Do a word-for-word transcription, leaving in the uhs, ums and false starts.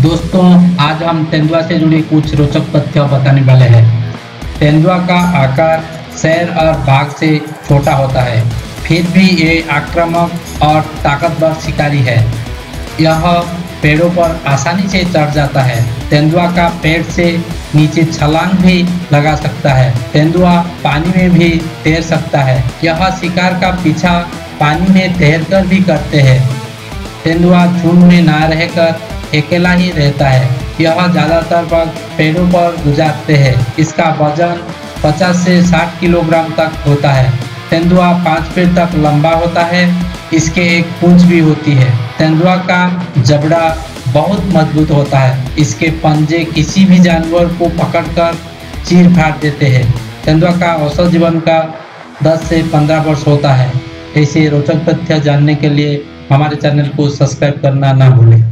दोस्तों, आज हम तेंदुआ से जुड़े कुछ रोचक तथ्य बताने वाले हैं। तेंदुआ का आकार शेर और बाघ से छोटा होता है, फिर भी ये आक्रामक और ताकतवर शिकारी है। यह पेड़ों पर आसानी से चढ़ जाता है। तेंदुआ का पेड़ से नीचे छलांग भी लगा सकता है। तेंदुआ पानी में भी तैर सकता है। यह शिकार का पीछा पानी में तैरकर भी करते हैं। तेंदुआ झुंड में ना रहकर अकेला ही रहता है। यह ज़्यादातर वक्त पेड़ों पर गुजारते हैं। इसका वजन पचास से साठ किलोग्राम तक होता है। तेंदुआ पाँच फीट तक लंबा होता है। इसके एक पूंछ भी होती है। तेंदुआ का जबड़ा बहुत मजबूत होता है। इसके पंजे किसी भी जानवर को पकड़कर चीर फाड़ देते हैं। तेंदुआ का औसत जीवन का दस से पंद्रह वर्ष होता है। ऐसे रोचक तथ्य जानने के लिए हमारे चैनल को सब्सक्राइब करना ना भूलें।